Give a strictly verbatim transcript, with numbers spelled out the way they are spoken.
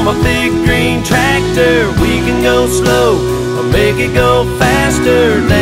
my big green tractor. We can go slow or make it go faster.